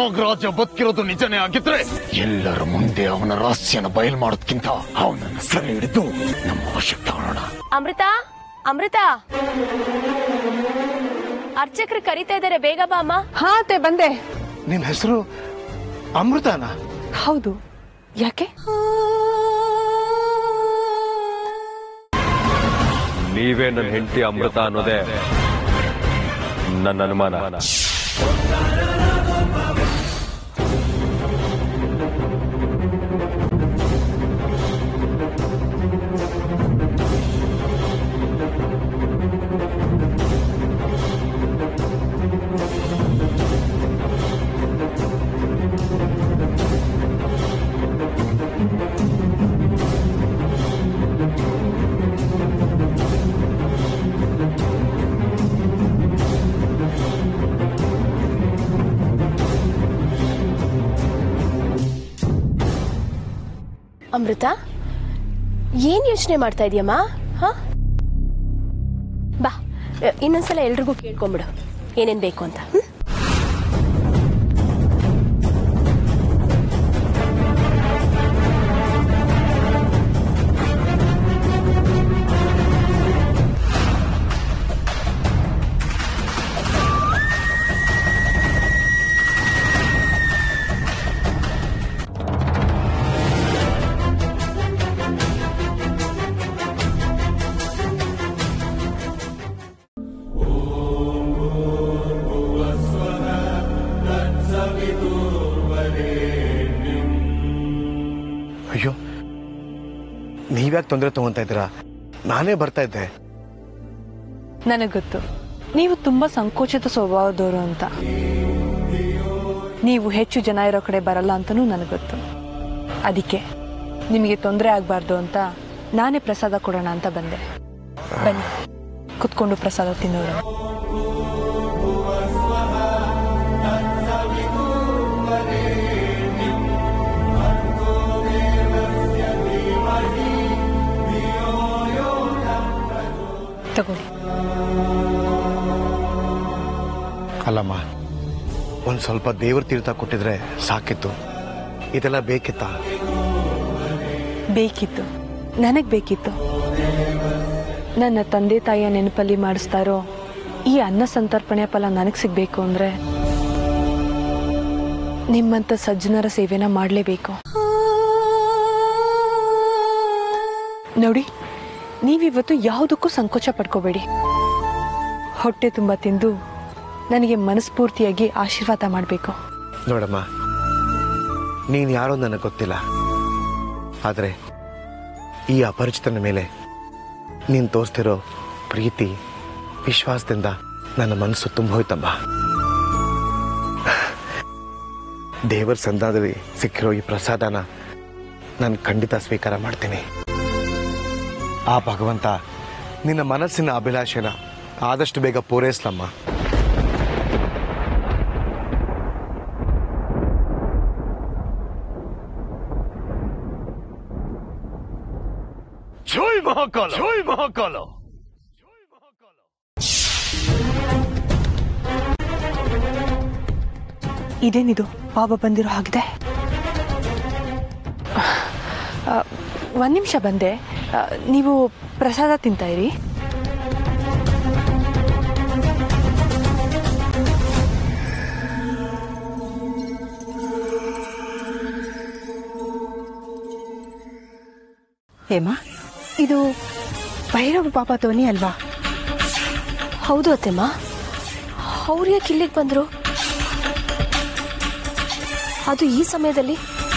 ನಾಗರಾಜ ಬದುಕಿರೋದು ನಿಜನೇ ಆಗಿದ್ರೆ ಎಲ್ಲರ ಮುಂದೆ ಅವನ ರಹಸ್ಯನ ಬಯಲು ಮಾಡೋದಕ್ಕಿಂತ ಅವನನ್ನ ಸೆರೆ ಹಿಡಿದು ನಮ್ಮ ವಶಕ್ಕೆ ತಗೊಳ್ಳೋಣ. ಅಮೃತ, ಅಮೃತ, ಅರ್ಚಕರು ಕರೀತಾ ಇದ್ದಾರೆ, ಬೇಗ ಬಾ ಅಮ್ಮ. ಹಾ ಅತ್ತೆ ಬಂದೆ. ನಿನ್ ಹೆಸರು ಅಮೃತನ? ಹೌದು, ಯಾಕೆ? ನೀವೇ ನನ್ನ ಹೆಂಡತಿ ಅಮೃತ ಅನ್ನೋದೇ ನನ್ನ ಅನುಮಾನ. ಅಮೃತ, ಏನ್ ಯೋಚನೆ ಮಾಡ್ತಾ ಇದೀಯಮ್ಮ? ಹ, ಬಾ, ಇನ್ನೊಂದ್ಸಲ ಎಲ್ರಿಗೂ ಕೇಳ್ಕೊಂಬಿಡು ಏನೇನ್ ಬೇಕು ಅಂತ. ಅಯ್ಯೋ, ನೀವ್ಯಾಕೆ ತೊಂದರೆ ತಗೊಂತಾ ಇದ್ದೀರಾ? ನಾನೇ ಬರ್ತಾ ಇದ್ದೆ. ನನಗೆ ಗೊತ್ತು ನೀವು ತುಂಬಾ ಸಂಕೋಚಿತ ಸ್ವಭಾವದವರು ಅಂತ. ನೀವು ಹೆಚ್ಚು ಜನ ಇರೋ ಕಡೆ ಬರಲ್ಲ ಅಂತನೂ ನನಗೆ ಗೊತ್ತು. ಅದಕ್ಕೆ ನಿಮಗೆ ತೊಂದರೆ ಆಗಬಾರ್ದು ಅಂತ ನಾನೇ ಪ್ರಸಾದ ಕೊಡೋಣ ಅಂತ ಬಂದೆ. ಬನ್ನಿ, ಕುತ್ಕೊಂಡು ಪ್ರಸಾದ ತಿನ್ನೋಣ. ತಗೊಳ್ಳಿ. ಅಲ್ಲಮ್ಮ, ಒಂದ್ ಸ್ವಲ್ಪ ದೇವ್ರ ತೀರ್ಥ ಕೊಟ್ಟಿದ್ರೆ ಸಾಕಿತ್ತು. ಇದೆಲ್ಲ ಬೇಕಿತ್ತ? ಬೇಕಿತ್ತು, ನನಗ್ ಬೇಕಿತ್ತು. ನನ್ನ ತಂದೆ ತಾಯಿಯ ನೆನಪಲ್ಲಿ ಮಾಡಿಸ್ತಾರೋ ಈ ಅನ್ನ ಸಂತರ್ಪಣೆಯ ಫಲ ನನಗ್ ಸಿಗ್ಬೇಕು ಅಂದ್ರೆ ನಿಮ್ಮಂತ ಸಜ್ಜನರ ಸೇವೆನ ಮಾಡಲೇಬೇಕು. ನೋಡಿ, ನೀವಿವತ್ತು ಯಾವುದಕ್ಕೂ ಸಂಕೋಚ ಪಡ್ಕೋಬೇಡಿ. ಹೊಟ್ಟೆ ತುಂಬ ತಿಂದು ನನಗೆ ಮನಸ್ಫೂರ್ತಿಯಾಗಿ ಆಶೀರ್ವಾದ ಮಾಡಬೇಕು. ನೋಡಮ್ಮ, ನೀನ್ ಯಾರೋ ನನಗೆ ಗೊತ್ತಿಲ್ಲ, ಆದ್ರೆ ಈ ಅಪರಿಚಿತನ ಮೇಲೆ ನೀನ್ ತೋರಿಸ್ತಿರೋ ಪ್ರೀತಿ ವಿಶ್ವಾಸದಿಂದ ನನ್ನ ಮನಸ್ಸು ತುಂಬ ಹೋಯ್ತಮ್ಮ. ದೇವರ ಸಂದಾನದಲ್ಲಿ ಸಿಕ್ಕಿರೋ ಈ ಪ್ರಸಾದನ ನಾನು ಖಂಡಿತ ಸ್ವೀಕಾರ ಮಾಡ್ತೀನಿ. ಆ ಭಗವಂತ ನಿನ್ನ ಮನಸ್ಸಿನ ಅಭಿಲಾಷೆನ ಆದಷ್ಟು ಬೇಗ ಪೂರೈಸ್ಲಮ್ಮ. ಜೈ ಮಹಾಕಾಲ, ಜೈ ಮಹಾಕಾಲ. ಇದೇನಿದು ಬಾಬಾ ಬಂದಿರೋ ಹಾಗಿದೆ? ಒಂದು ನಿಮಿಷ ಬಂದೆ. ನೀವು ಪ್ರಸಾದ ತಿಂತಾ ಇರಿ. ಹೇಮಾ, ಇದು ಭೈರವ ಬಾಬಾ ಧ್ವನಿ ಅಲ್ವಾ? ಹೌದು ಅತ್ತೆಮ್ಮ. ಅವ್ರು ಯಾಕೆ ಇಲ್ಲಿಗೆ ಬಂದ್ರು? ಅದು ಈ ಸಮಯದಲ್ಲಿ?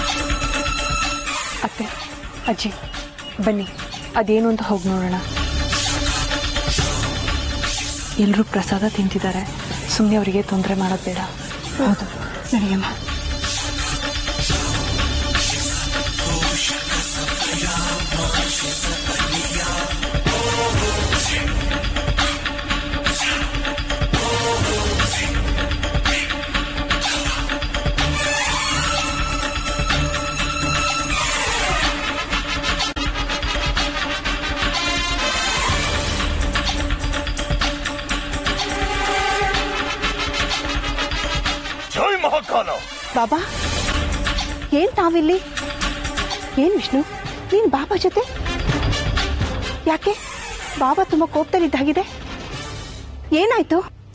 ಅತ್ತೆ, ಅಜ್ಜಿ ಬನ್ನಿ, ಅದೇನು ಅಂತ ಹೋಗಿ ನೋಡೋಣ. ಎಲ್ಲರೂ ಪ್ರಸಾದ ತಿಂತಿದ್ದಾರೆ, ಸುಮ್ಮನೆ ಅವರಿಗೆ ತೊಂದರೆ ಮಾಡೋದು ಬೇಡ. ಹೌದು, ನಡೆಯಮ್ಮ. ಜೈ ಮಹಾಕಾಲ. ಬಾಬಾ ಏನ್ ತಾವಿಲ್ಲಿ? ಏನ್ ವಿಷ್ಣು, ನೀನ್ ಬಾಬಾ ಜೊತೆ ಯಾಕೆ? ಬಾಬಾ ತುಂಬಾ ಕೋಪದಲ್ಲಿದ್ದಾಗಿದೆ. ಏನಾಯ್ತು?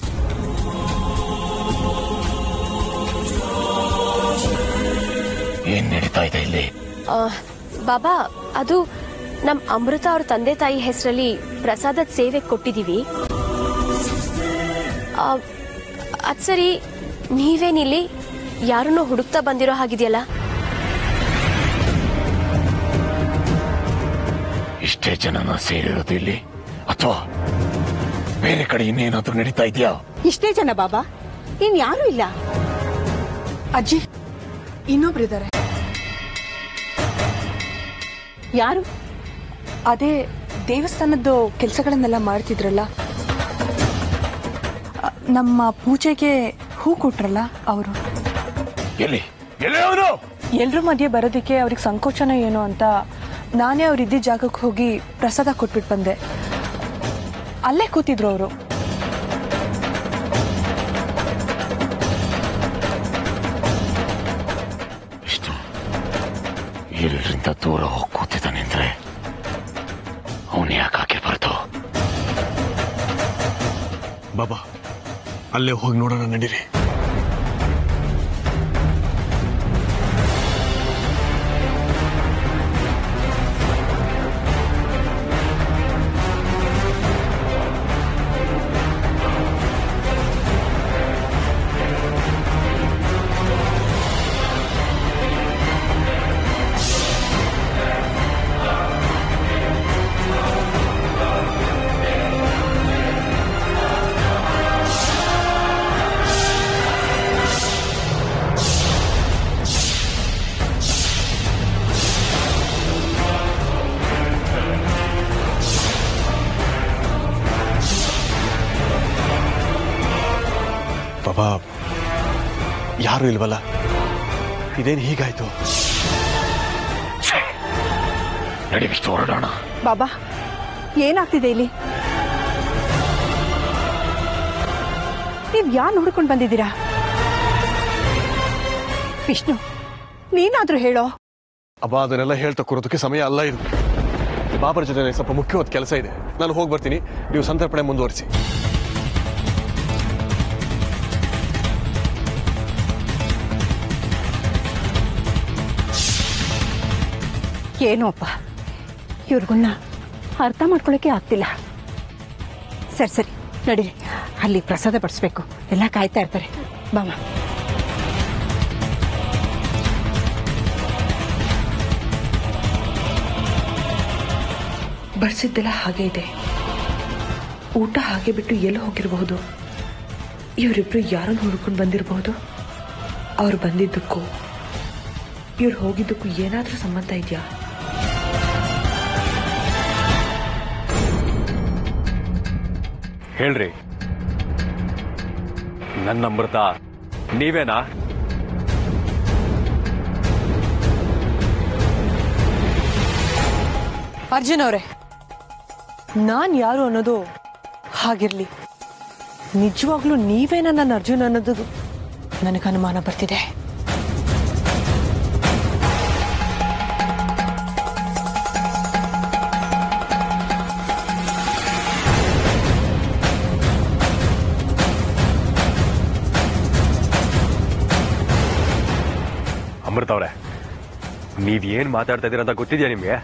ಏನ್ ನಡೀತಾ ಇದೆ ಇಲ್ಲಿ? ಬಾಬಾ, ಅದು ನಮ್ ಅಮೃತ ಅವ್ರ ತಂದೆ ತಾಯಿ ಹೆಸರಲ್ಲಿ ಪ್ರಸಾದದ ಸೇವೆ ಕೊಟ್ಟಿದೀವಿ. ಅದ್ ಸರಿ, ನೀವೇನಿಲ್ಲಿ ಯಾರನ್ನೋ ಹುಡುಕ್ತಾ ಬಂದಿರೋ ಹಾಗಿದೆಯಲ್ಲ? ಇಷ್ಟೇ ಜನನ ಸೇರಿರೋದು ಇಲ್ಲಿ, ಅಥವಾ ಬೇರೆ ಕಡೆ ಇನ್ನೇನಾದ್ರೂ ನಡೀತಾ ಇದೆಯಾ? ಇಷ್ಟೇ ಜನ ಬಾಬಾ, ಇನ್ ಯಾರು ಇಲ್ಲ. ಅಜ್ಜಿ, ಇನ್ನೊಬ್ರಿದ್ದಾರೆ. ಯಾರು? ಅದೇ ದೇವಸ್ಥಾನದ್ದು ಕೆಲಸಗಳನ್ನೆಲ್ಲ ಮಾಡ್ತಿದ್ರಲ್ಲ, ನಮ್ಮ ಪೂಜೆಗೆ ಹೂ ಕೊಟ್ರಲ್ಲ ಅವರು. ಎಲ್ಲಿ ಎಲ್ಲಿ ಅವನು? ಎಲ್ರ ಮಧ್ಯೆ ಬರೋದಕ್ಕೆ ಅವ್ರಿಗೆ ಸಂಕೋಚನ ಏನು ಅಂತ ನಾನೇ ಅವ್ರಿದ್ದ ಜಾಗಕ್ಕೆ ಹೋಗಿ ಪ್ರಸಾದ ಕೊಟ್ಬಿಟ್ಟು ಬಂದೆ. ಅಲ್ಲೇ ಕೂತಿದ್ರು ಅವರು. ಇಷ್ಟು ಎಲ್ಲರಿಂದ ದೂರ ಹೋಗಿ ಕೂತಿದ್ದಾನೆ ಅಂದ್ರೆ ಅವನು ಯಾಕೆ ಹಾಕಿರ್ಬಾರ್ದು? ಬಾಬಾ ಅಲ್ಲೇ ಹೋಗಿ ನೋಡೋಣ, ನಡೀರಿ. ಬಾಬಾ ಯಾರು ಇಲ್ವಲ್ಲ, ಇದೇನು ಹೀಗಾಯ್ತು? ನಡಿಬಿಟ್ಟು ಹೊರಡೋಣ. ಬಾಬಾ ಏನಾಗ್ತಿದೆ ಇಲ್ಲಿ? ನೀವ್ ಯಾರು ನೋಡ್ಕೊಂಡು ಬಂದಿದ್ದೀರಾ? ವಿಷ್ಣು, ನೀನಾದ್ರೂ ಹೇಳೋ. ಅಬ್ಬಾ ಅದನ್ನೆಲ್ಲ ಹೇಳ್ತಾ ಕೂರೋದಕ್ಕೆ ಸಮಯ ಅಲ್ಲ ಇದು. ಬಾಬರ ಜೊತೆ ಸ್ವಲ್ಪ ಮುಖ್ಯವಾದ ಕೆಲಸ ಇದೆ, ನಾನು ಹೋಗಿ ಬರ್ತೀನಿ. ನೀವು ಸಂತರ್ಪಣೆ ಮುಂದುವರಿಸಿ. ಏನೋ ಅಪ್ಪ, ಇವ್ರಿಗುನ್ನ ಅರ್ಥ ಮಾಡ್ಕೊಳಕ್ಕೆ ಆಗ್ತಿಲ್ಲ. ಸರಿ ಸರಿ ನಡೀರಿ, ಅಲ್ಲಿ ಪ್ರಸಾದ ಬಡಿಸ್ಬೇಕು, ಎಲ್ಲ ಕಾಯ್ತಾ ಇರ್ತಾರೆ. ಬಾಮ. ಬಡಿಸಿದ್ದೆಲ್ಲ ಹಾಗೆ ಇದೆ. ಊಟ ಹಾಗೆ ಬಿಟ್ಟು ಎಲ್ಲಿ ಹೋಗಿರಬಹುದು? ಇವರಿಬ್ರು ಯಾರನ್ನು ಹುಡ್ಕೊಂಡು ಬಂದಿರಬಹುದು? ಅವ್ರು ಬಂದಿದ್ದಕ್ಕೂ ಇವ್ರು ಹೋಗಿದ್ದಕ್ಕೂ ಏನಾದ್ರೂ ಸಂಬಂಧ ಇದೆಯಾ? ಹೇಳ್ರಿ, ನನ್ನ ಅಮೃತ ನೀವೇನಾ? ಅರ್ಜುನ್ ಅವರೇ, ನಾನ್ ಯಾರು ಅನ್ನೋದು ಹಾಗಿರ್ಲಿ, ನಿಜವಾಗ್ಲೂ ನೀವೇನ ನನ್ನ ಅರ್ಜುನ್ ಅನ್ನೋದು ನನಗೆ ಅನುಮಾನ ಬರ್ತಿದೆ. ಅಮೃತ ಅವ್ರೆ, ನೀವೇನ್ ಮಾತಾಡ್ತಾ ಇದೀರ ಅಂತ ಗೊತ್ತಿದ್ಯಾ ನಿಮ್ಗೆ?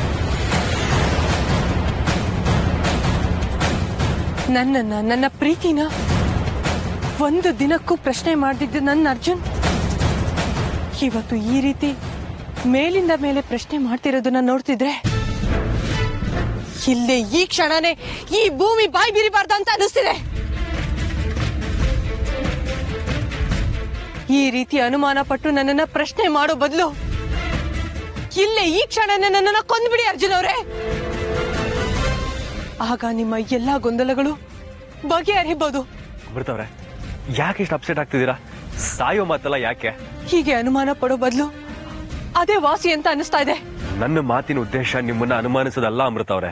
ನನ್ನ ಪ್ರೀತಿನ ಒಂದು ದಿನಕ್ಕೂ ಪ್ರಶ್ನೆ ಮಾಡ್ತಿದ್ದ ನನ್ನ ಅರ್ಜುನ್ ಇವತ್ತು ಈ ರೀತಿ ಮೇಲಿಂದ ಮೇಲೆ ಪ್ರಶ್ನೆ ಮಾಡ್ತಿರೋದನ್ನ ನೋಡ್ತಿದ್ರೆ ಇಲ್ಲೇ ಈ ಕ್ಷಣನೇ ಈ ಭೂಮಿ ಬಾಯಿ ಬಿರಿಬಾರ್ದು ಅಂತ ಅನಿಸ್ತಿದೆ. ಈ ರೀತಿ ಅನುಮಾನ ಪಟ್ಟು ನನ್ನನ್ನ ಪ್ರಶ್ನೆ ಮಾಡೋ ಬದಲು ಇಲ್ಲೇ ಈ ಕ್ಷಣನೇ ನನ್ನನ್ನ ಕೊಂದ್ಬಿಡಿ ಅರ್ಜುನ್ ಅವರೇ. ಆಗ ನಿಮ್ಮ ಎಲ್ಲಾ ಗೊಂದಲಗಳು ಬಗೆಹರಿಬಹುದು. ಅಮೃತ ಅವ್ರೆ, ಯಾಕೆ ಇಷ್ಟು ಅಪ್ಸೆಟ್ ಆಗ್ತಿದ್ದೀರಾ? ಸಾಯೋ ಮಾತಲ್ಲ ಯಾಕೆ? ಹೀಗೆ ಅನುಮಾನ ಪಡೋ ಬದಲು ಅದೇ ವಾಸಿ ಅಂತ ಅನಿಸ್ತಾ ಇದೆ. ನನ್ನ ಮಾತಿನ ಉದ್ದೇಶ ನಿಮ್ಮನ್ನ ಅನುಮಾನಿಸೋದಲ್ಲ ಅಮೃತ ಅವ್ರೆ.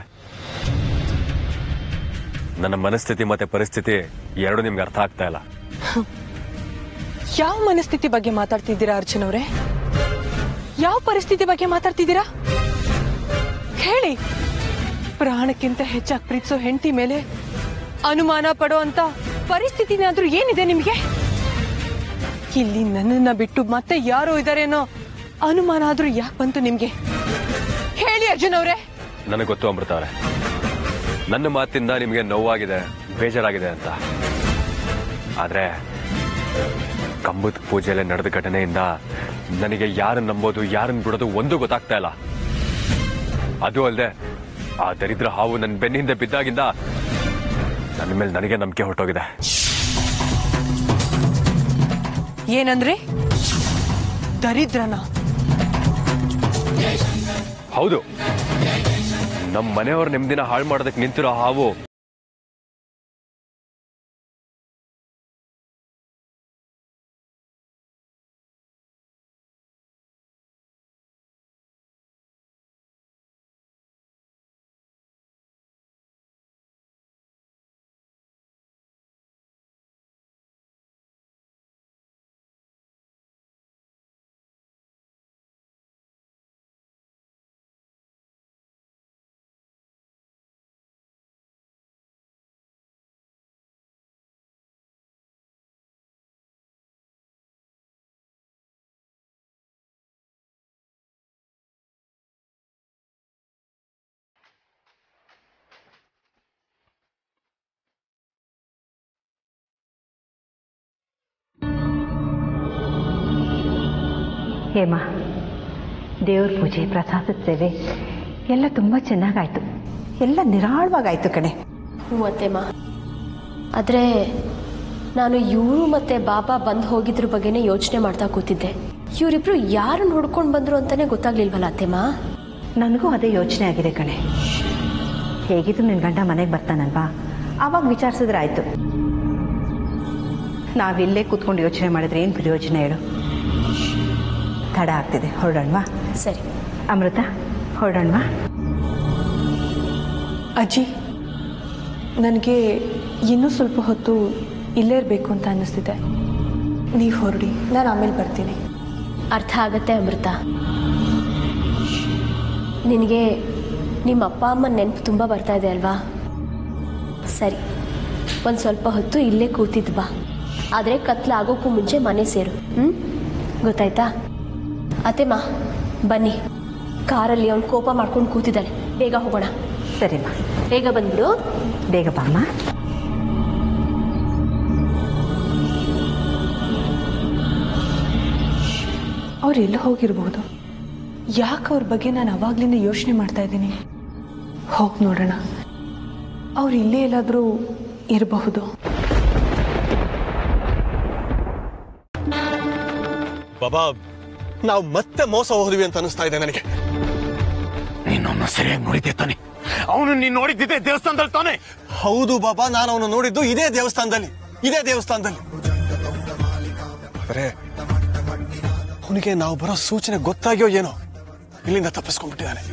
ನನ್ನ ಮನಸ್ಥಿತಿ ಮತ್ತೆ ಪರಿಸ್ಥಿತಿ ಎರಡು ನಿಮ್ಗೆ ಅರ್ಥ ಆಗ್ತಾ ಇಲ್ಲ. ಯಾವ ಮನಸ್ಥಿತಿ ಬಗ್ಗೆ ಮಾತಾಡ್ತಿದ್ದೀರಾ ಅರ್ಜುನ್ ಅವರೇ? ಯಾವ ಪರಿಸ್ಥಿತಿ ಬಗ್ಗೆ ಮಾತಾಡ್ತಿದ್ದೀರಾ ಹೇಳಿ? ಪ್ರಾಣಕ್ಕಿಂತ ಹೆಚ್ಚಾಗಿ ಪ್ರೀತಿಸೋ ಹೆಂಡತಿ ಮೇಲೆ ಅನುಮಾನ ಪಡೋ ಅಂತ ಪರಿಸ್ಥಿತಿನಾದ್ರೂ ಏನಿದೆ ನಿಮಗೆ? ಇಲ್ಲಿ ನನ್ನನ್ನ ಬಿಟ್ಟು ಮತ್ತೆ ಯಾರೋ ಇದಾರೇನೋ ಅನುಮಾನ ಆದ್ರೂ ಯಾಕೆ ಬಂತು ನಿಮ್ಗೆ? ಹೇಳಿ ಅರ್ಜುನ್ ಅವರೇ. ನನಗೆ ಗೊತ್ತು ಅಮೃತ ಅವರೇ, ನನ್ನ ಮಾತಿಂದ ನಿಮಗೆ ನೋವಾಗಿದೆ, ಬೇಜಾರಾಗಿದೆ ಅಂತ. ಆದ್ರೆ ಕಂಬದ ಪೂಜೆಯಲ್ಲಿ ನಡೆದ ಘಟನೆಯಿಂದ ನನಗೆ ಯಾರನ್ನ ನಂಬೋದು ಯಾರನ್ನ ಬಿಡೋದು ಒಂದು ಗೊತ್ತಾಗ್ತಾ ಇಲ್ಲ. ಅದು ಅಲ್ಲದೆ ಆ ದರಿದ್ರ ಹಾವು ನನ್ನ ಬೆನ್ನಿಂದ ಬಿದ್ದಾಗಿಂದ ನನ್ನ ಮೇಲೆ ನನಗೆ ನಂಬಿಕೆ ಹೊರಟೋಗಿದೆ. ಏನಂದ್ರೆ ದರಿದ್ರನ? ಹೌದು, ನಮ್ಮ ಮನೆಯವ್ರ ನೆಮ್ಮದಿನ ಹಾಳು ಮಾಡೋದಕ್ಕೆ ನಿಂತಿರೋ ಹಾವು ಹೇಮ, ದೇವ್ರ ಪೂಜೆ, ಪ್ರಸಾದದ ಸೇವೆ ಎಲ್ಲ ತುಂಬ ಚೆನ್ನಾಗಾಯ್ತು. ಎಲ್ಲ ನಿರಾಳವಾಗಾಯ್ತು ಕಣೆ. ಅತ್ತೆಮ್ಮ, ಆದರೆ ನಾನು ಇವರು ಮತ್ತೆ ಬಾಬಾ ಬಂದು ಹೋಗಿದ್ರ ಬಗ್ಗೆನೇ ಯೋಚನೆ ಮಾಡ್ತಾ ಕೂತಿದ್ದೆ. ಇವರಿಬ್ರು ಯಾರನ್ನು ಹುಡ್ಕೊಂಡು ಬಂದ್ರು ಅಂತಾನೆ ಗೊತ್ತಾಗ್ಲಿಲ್ವಲ್ಲ ಅತ್ತೆಮ್ಮ? ನನಗೂ ಅದೇ ಯೋಚನೆ ಆಗಿದೆ ಕಣೆ. ಹೇಗಿದ್ರು ನಿನ್ನ ಗಂಡ ಮನೆಗೆ ಬರ್ತಾನಲ್ವಾ, ಆವಾಗ ವಿಚಾರಿಸಿದ್ರೆ ಆಯ್ತು. ನಾವಿಲ್ಲೇ ಕೂತ್ಕೊಂಡು ಯೋಚನೆ ಮಾಡಿದ್ರೆ ಏನು ಪ್ರಯೋಜನ ಹೇಳು? ತಡ ಆಗ್ತಿದೆ, ಹೊರಡೋಣವಾ? ಸರಿ ಅಮೃತ, ಹೊರಡೋಣವಾ? ಅಜ್ಜಿ, ನನಗೆ ಇನ್ನೂ ಸ್ವಲ್ಪ ಹೊತ್ತು ಇಲ್ಲೇ ಇರಬೇಕು ಅಂತ ಅನ್ನಿಸ್ತಿದೆ. ನೀವು ಹೊರಡಿ, ನಾನು ಆಮೇಲೆ ಬರ್ತೀನಿ. ಅರ್ಥ ಆಗತ್ತೆ ಅಮೃತ. ನಿನಗೆ ನಿಮ್ಮ ಅಪ್ಪ ಅಮ್ಮನ ನೆನಪು ತುಂಬ ಬರ್ತಾ ಇದೆ ಅಲ್ವಾ? ಸರಿ, ಒಂದು ಸ್ವಲ್ಪ ಹೊತ್ತು ಇಲ್ಲೇ ಕೂತಿದ್ದು ಬಾ. ಆದರೆ ಕತ್ಲಾಗೋಕ್ಕೂ ಮುಂಚೆ ಮನೆ ಸೇರು. ಗೊತ್ತಾಯ್ತಾ? ಅತ್ತೆಮ್ಮ ಬನ್ನಿ, ಕಾರಲ್ಲಿ ಅವ್ನು ಕೋಪ ಮಾಡ್ಕೊಂಡು ಕೂತಿದ್ದಾನೆ. ಬೇಗ ಹೋಗೋಣ. ಸರಿಮ್ಮ, ಬೇಗ ಬಂದ್ಬಿಡು. ಬೇಗ ಬಾಮ್ಮ. ಅವ್ರು ಎಲ್ಲ ಹೋಗಿರ್ಬೋದು. ಯಾಕೆ ಅವ್ರ ಬಗ್ಗೆ ನಾನು ಅವಾಗ್ಲಿಂದ ಯೋಚನೆ ಮಾಡ್ತಾ ಇದ್ದೀನಿ. ಹೋಗಿ ನೋಡೋಣ, ಅವ್ರು ಇಲ್ಲೇ ಎಲ್ಲಾದರೂ ಇರಬಹುದು. ಬಾಬಾ, ನಾವು ಮತ್ತೆ ಮೋಸ ಹೋದ್ವಿ ಅಂತ ಅನಿಸ್ತಾ ಇದೆ ನನಗೆ. ನೀನವನ್ನ ಸರಿಯಾಗಿ ನೋಡಿದ್ದೆ ತಾನೆ? ಅವನು ನೀನು ನೋಡಿದ್ದಿದೆ ದೇವಸ್ಥಾನದಲ್ಲಿ ತಾನೆ? ಹೌದು ಬಾಬಾ, ನಾನು ಅವನು ನೋಡಿದ್ದು ಇದೇ ದೇವಸ್ಥಾನದಲ್ಲಿ. ಆದರೆ ಅವನಿಗೆ ನಾವು ಬರೋ ಸೂಚನೆ ಗೊತ್ತಾಗ್ಯೋ ಏನೋ ಇಲ್ಲಿಂದ ತಪ್ಪಿಸ್ಕೊಂಡ್ಬಿಟ್ಟಿದ್ದಾನೆ.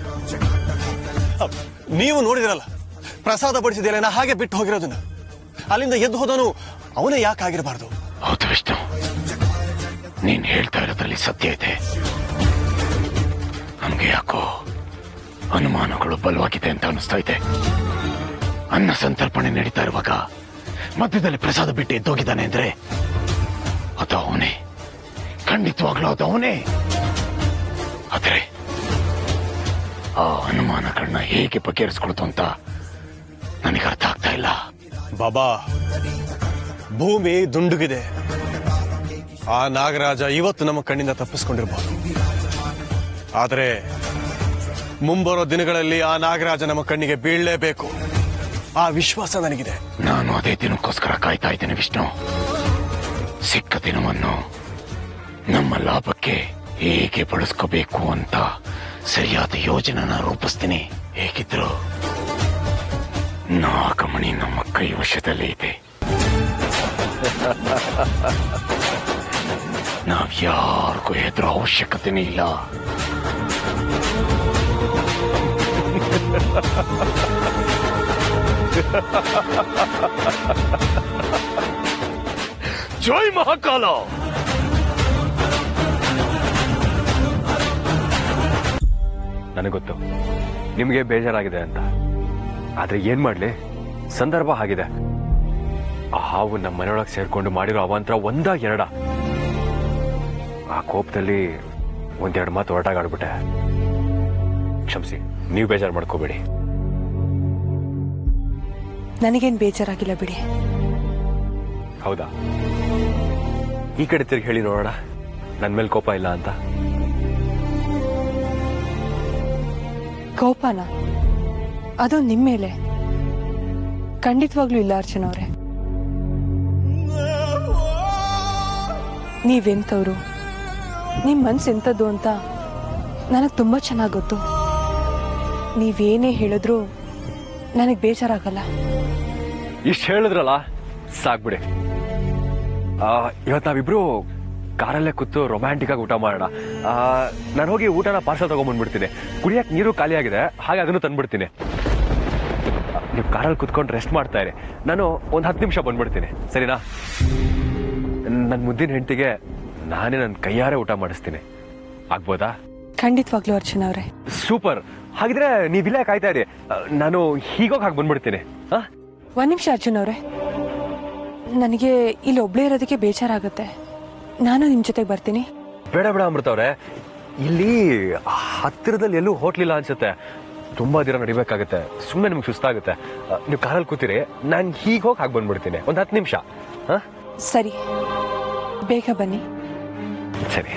ನೀವು ನೋಡಿದ್ರಲ್ಲ, ಪ್ರಸಾದ ಬಡಿಸಿದೆಲ್ಲ ಹಾಗೆ ಬಿಟ್ಟು ಹೋಗಿರೋದನ್ನ. ಅಲ್ಲಿಂದ ಎದ್ದು ಹೋದನು ಅವನೇ ಯಾಕೆ ಆಗಿರಬಾರ್ದು? ಹೌದು ವಿಷ್ಣು, ನೀನ್ ಹೇಳ್ತಾ ಇರೋದ್ರಲ್ಲಿ ಸತ್ಯ ಇದೆ. ನಮ್ಗೆ ಯಾಕೋ ಅನುಮಾನಗಳು ಬಲವಾಗಿದೆ ಅಂತ ಅನಿಸ್ತಾ ಇದೆ. ಅನ್ನ ಸಂತರ್ಪಣೆ ನಡೀತಾ ಇರುವಾಗ ಮಧ್ಯದಲ್ಲಿ ಪ್ರಸಾದ ಬಿಟ್ಟು ಎದ್ದೋಗಿದ್ದಾನೆ ಅಂದ್ರೆ ಅದು ಅವನೇ, ಖಂಡಿತವಾಗ್ಲೂ ಅದು ಅವನೇ. ಆದ್ರೆ ಆ ಅನುಮಾನಗಳನ್ನ ಹೇಗೆ ಬಗೆಹರಿಸ್ಕೊಳ್ತು ಅಂತ ನನಗೆ ಅರ್ಥ ಆಗ್ತಾ ಇಲ್ಲ. ಬಾಬಾ, ಭೂಮಿ ದುಂಡುಗಿದೆ. ಆ ನಾಗರಾಜ ಇವತ್ತು ನಮ್ಮ ಕಣ್ಣಿಂದ ತಪ್ಪಿಸ್ಕೊಂಡಿರ್ಬೋದು. ಆದರೆ ಮುಂಬರೋ ದಿನಗಳಲ್ಲಿ ಆ ನಾಗರಾಜ ನಮ್ಮ ಕಣ್ಣಿಗೆ ಬೀಳಲೇಬೇಕು. ಆ ವಿಶ್ವಾಸ ನನಗಿದೆ. ನಾನು ಅದೇ ದಿನಕ್ಕೋಸ್ಕರ ಕಾಯ್ತಾ ಇದ್ದೇನೆ ವಿಷ್ಣು. ಸಿಕ್ಕ ದಿನವನ್ನು ನಮ್ಮ ಲಾಭಕ್ಕೆ ಹೇಗೆ ಬಳಸ್ಕೋಬೇಕು ಅಂತ ಸರಿಯಾದ ಯೋಜನೆನ ರೂಪಿಸ್ತೀನಿ. ಹೇಗಿದ್ರು ನಾಗಮಣಿ ನಮ್ಮ ಕೈ ವಶದಲ್ಲೇ ಇದೆ. ನಾವ್ ಯಾರಿಗೂ ಹೆದರೋ ಅವಶ್ಯಕತೆನೇ ಇಲ್ಲ. ಜೈ ಮಹಾಕಾಲ. ನನಗೊತ್ತು ನಿಮಗೆ ಬೇಜಾರಾಗಿದೆ ಅಂತ. ಆದ್ರೆ ಏನ್ ಮಾಡ್ಲಿ, ಸಂದರ್ಭ ಆಗಿದೆ. ಆ ಹಾವು ನಮ್ಮ ಮನೆಯೊಳಗೆ ಸೇರ್ಕೊಂಡು ಮಾಡಿರೋ ಅವಾಂತರ ಒಂದ ಎರಡ. ಆ ಕೋಪದಲ್ಲಿ ಒಂದೆರಡು ಮಾತು ಹೊರಟಾಗಾಡ್ಬಿಟ್ಟೆ. ಕ್ಷಮಿಸಿ, ನೀವು ಬೇಜಾರು ಮಾಡ್ಕೋಬೇಡಿ. ನನಗೇನ್ ಬೇಜಾರಾಗಿಲ್ಲ ಬಿಡಿ. ಹೌದಾ? ಈ ಕಡೆ ತಿರುಗಿ ಹೇಳಿ ನೋಡೋಣ, ನನ್ನ ಮೇಲೆ ಕೋಪ ಇಲ್ಲ ಅಂತ. ಕೋಪನ? ಅದು ನಿಮ್ಮ ಮೇಲೆ? ಖಂಡಿತವಾಗ್ಲೂ ಇಲ್ಲ ಅರ್ಚನಾ ಅವರೇ. ನೀವೆಂಥವ್ರು, ನಿಮ್ಮ ಮನ್ಸು ಎಂಥದ್ದು ಅಂತ ನನಗೆ ತುಂಬ ಚೆನ್ನಾಗಿ ಗೊತ್ತು. ನೀವೇನೇ ಹೇಳಿದ್ರು ನನಗೆ ಬೇಜಾರಾಗಲ್ಲ. ಇಷ್ಟು ಹೇಳಿದ್ರಲ್ಲ ಸಾಕ್ಬಿಡಿ. ಇವತ್ತು ನಾವಿಬ್ರು ಕಾರಲ್ಲೇ ಕೂತು ರೊಮ್ಯಾಂಟಿಕ್ ಆಗಿ ಊಟ ಮಾಡೋಣ. ನಾನು ಹೋಗಿ ಊಟನ ಪಾರ್ಸಲ್ ತಗೊಂಡ್ಬಂದ್ಬಿಡ್ತೀನಿ. ಕುಡಿಯಕ್ಕೆ ನೀರು ಖಾಲಿ ಆಗಿದೆ, ಹಾಗೆ ಅದನ್ನು ತಂದ್ಬಿಡ್ತೀನಿ. ನೀವು ಕಾರಲ್ಲಿ ಕುತ್ಕೊಂಡು ರೆಸ್ಟ್ ಮಾಡ್ತಾ ಇರಿ, ನಾನು ಒಂದು 10 ನಿಮಿಷ ಬಂದ್ಬಿಡ್ತೀನಿ, ಸರಿನಾ? ನನ್ನ ಮುದ್ದಿನ ಹೆಂಡತಿಗೆ ನಾನೇ ನನ್ನ ಕೈಯಾರೆ ಊಟ ಮಾಡಿಸ್ತೀನಿ, ಆಗ್ಬೋದಾ? ಖಂಡಿತವಾಗ್ಲೂ ಅರ್ಚನಾ ಅವರೇ. ಸೂಪರ್. ಹಾಗಿದ್ರೆ ನೀವಿಲ್ಲೇ ಕಾಯ್ತಾ ಇರಿ, ನಾನು ಹೀಗೋಗಿ ಹಾಗೆ ಬಂದ್ಬಿಡ್ತೀನಿ. ಒಂದ್ ನಿಮಿಷ ಅರ್ಜುನ್ ಅವರೇ, ನನಗೆ ಇಲ್ಲಿ ಒಬ್ಳೇ ಇರೋದಕ್ಕೆ ಬೇಜಾರಾಗುತ್ತೆ. ನಾನು ನಿಮ್ ಜೊತೆಗೆ ಬರ್ತೀನಿ. ಬೇಡ ಬೇಡ ಅಮೃತ ಅವ್ರೆ, ಇಲ್ಲಿ ಹತ್ತಿರದಲ್ಲಿ ಎಲ್ಲೂ ಹೋಟ್ಲಿಲ್ಲ ಅನ್ಸುತ್ತೆ. ತುಂಬಾ ದಿನ ನಡಿಬೇಕಾಗುತ್ತೆ, ಸುಮ್ಮನೆ ನಿಮ್ಗೆ ಸುಸ್ತಾಗುತ್ತೆ. ನೀವು ಕಾರಲ್ಲಿ ಕೂತಿರಿ, ನಾನು ಹೀಗೆ ಹೋಗಿ ಹಾಗೆ ಬಂದ್ಬಿಡ್ತೀನಿ, ಒಂದು 10 ನಿಮಿಷ. ಸರಿ, ಬೇಗ ಬನ್ನಿ. ಸರಿ.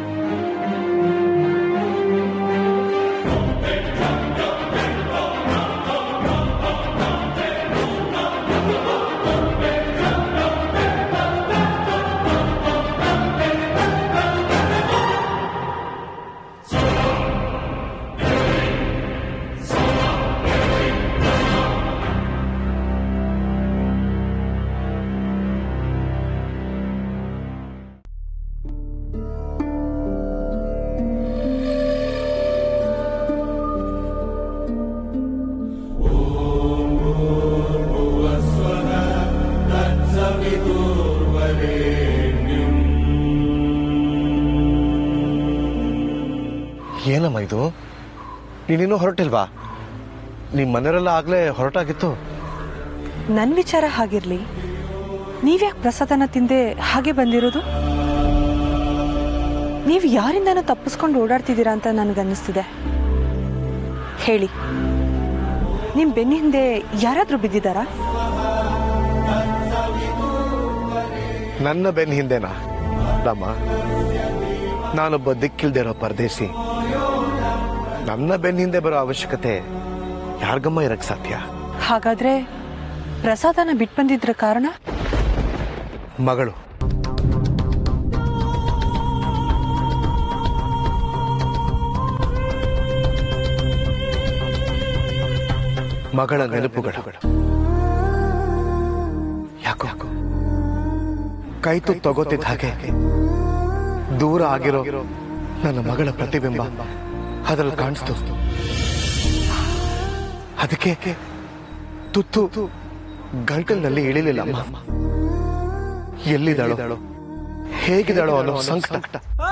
ಏನಮ್ಮ ಇದು? ನೀನಿನ್ನೂ ಹೊರಟಿಲ್ವಾ? ನಿಮ್ಮ ಮನೆಯವರೆಲ್ಲ ಆಗ್ಲೇ ಹೊರಟಾಗಿತ್ತು. ನನ್ನ ವಿಚಾರ ಹಾಗಿರ್ಲಿ, ನೀವ್ಯಾಕೆ ಪ್ರಸಾದನ ತಿಂದೆ ಹಾಗೆ ಬಂದಿರೋದು? ನೀವು ಯಾರಿಂದನೂ ತಪ್ಪಿಸ್ಕೊಂಡು ಓಡಾಡ್ತಿದ್ದೀರಾ ಅಂತ ನನಗನ್ನಿಸ್ತಿದೆ. ಹೇಳಿ, ನಿಮ್ ಬೆನ್ನ ಹಿಂದೆ ಯಾರಾದ್ರೂ ಬಿದ್ದಿದ್ದಾರಾ? ನನ್ನ ಬೆನ್ನ ಹಿಂದೆನಾ? ರಾಮ, ನಾನೊಬ್ಬ ದಿಕ್ಕಿಲ್ದೇ ಇರೋ ಪರದೇಸಿ. ನನ್ನ ಬೆನ್ನ ಹಿಂದೆ ಬರೋ ಅವಶ್ಯಕತೆ ಯಾರಿಗಮ್ಮ ಇರಕ್ ಸಾಧ್ಯ? ಹಾಗಾದ್ರೆ ಪ್ರಸಾದನ ಬಿಟ್ಟು ಬಂದಿದ್ರ ಕಾರಣ? ಮಗಳು. ಮಗಳ ನೆನಪುಗಳು. ಯಾಕೋ ಕೈ ತುತ್ತು ತಗೋತಿದ್ದ ಹಾಗೆ ದೂರ ಆಗಿರೋ ನನ್ನ ಮಗಳ ಪ್ರತಿಬಿಂಬ ಅದ್ರಲ್ಲಿ ಕಾಣಿಸ್ತು. ಅದಕ್ಕೆ ತುತ್ತು ಗಂಟಲಿನಲ್ಲಿ ಇಳಿಲಿಲ್ಲಮ್ಮ. ಎಲ್ಲಿದ್ದಾಳೋ, ಹೇಗಿದ್ದಾಳೋ ಅನ್ನೋ ಸಂಕಟ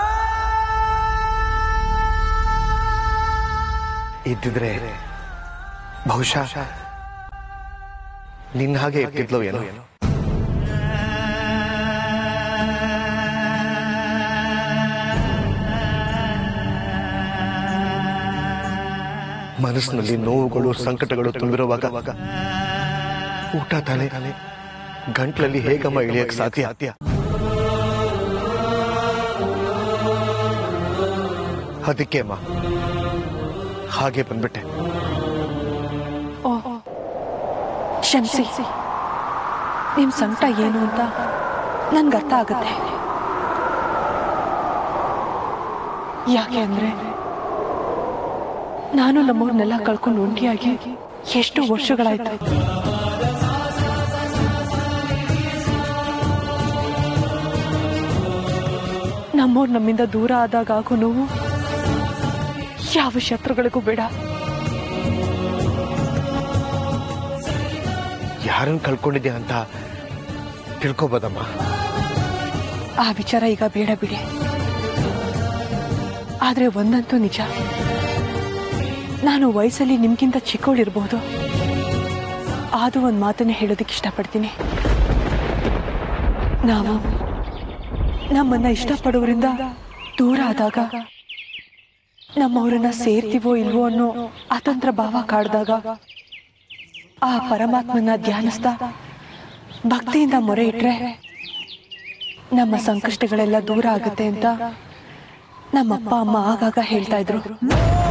ಇದ್ದಿದ್ರೆ ಬಹುಶಃ ನಿನ್ನ ಹಾಗೆ ಇರ್ತಿದ್ಲೋ ಏನೋ. ಮನಸ್ಸಿನಲ್ಲಿ ನೋವುಗಳು, ಸಂಕಟಗಳು ತುಂಬಿರುವಾಗ ಊಟ ತಾನೇ ಗಂಟ್ಲಲ್ಲಿ ಹೇಗಮ್ಮ ಇಳಿಯಕ್ ಸಾಧ್ಯ? ಅದಕ್ಕೆ ಅಮ್ಮ ಹಾಗೆ ಬಂದ್ಬಿಟ್ಟೆ. ಕ್ಷಮಿಸಿ, ನಿಮ್ ಸಂಕಟ ಏನು ಅಂತ ನನ್ಗೆ ಅರ್ಥ ಆಗುತ್ತೆ. ಯಾಕೆ ಅಂದ್ರೆ ನಾನು ನಮ್ಮವ್ರನ್ನೆಲ್ಲ ಕಳ್ಕೊಂಡು ಒಂಟಿಯಾಗಿ ಎಷ್ಟು ವರ್ಷಗಳಾಯ್ತು. ನಮ್ಮವ್ರು ನಮ್ಮಿಂದ ದೂರ ಆದಾಗ ಆಗೋ ನೋವು ಯಾವ ಶತ್ರುಗಳಿಗೂ ಬೇಡ. ಯಾರನ್ನು ಕಳ್ಕೊಂಡಿದ್ಯಾ ಅಂತ ತಿಳ್ಕೊಬೋದಮ್ಮ? ಆ ವಿಚಾರ ಈಗ ಬೇಡ ಬಿಡಿ. ಆದ್ರೆ ಒಂದಂತೂ ನಿಜ, ನಾನು ವಯಸ್ಸಲ್ಲಿ ನಿಮ್ಗಿಂತ ಚಿಕ್ಕವಳಿರ್ಬೋದು, ಆದರೂ ಒಂದು ಮಾತನ್ನ ಹೇಳೋದಕ್ಕೆ ಇಷ್ಟಪಡ್ತೀನಿ. ನಾವು ನಮ್ಮನ್ನ ಇಷ್ಟಪಡೋರಿಂದ ದೂರ ಆದಾಗ, ನಮ್ಮವರನ್ನ ಸೇರ್ತೀವೋ ಇಲ್ವೋ ಅನ್ನೋ ಅತಂತ್ರ ಭಾವ ಕಾಡ್ದಾಗ, ಆ ಪರಮಾತ್ಮನ ಧ್ಯಾನಿಸ್ತಾ ಭಕ್ತಿಯಿಂದ ಮೊರೆ ಇಟ್ರೆ ನಮ್ಮ ಸಂಕಷ್ಟಗಳೆಲ್ಲ ದೂರ ಆಗುತ್ತೆ ಅಂತ ನಮ್ಮಪ್ಪ ಅಮ್ಮ ಆಗಾಗ ಹೇಳ್ತಾ ಇದ್ರು.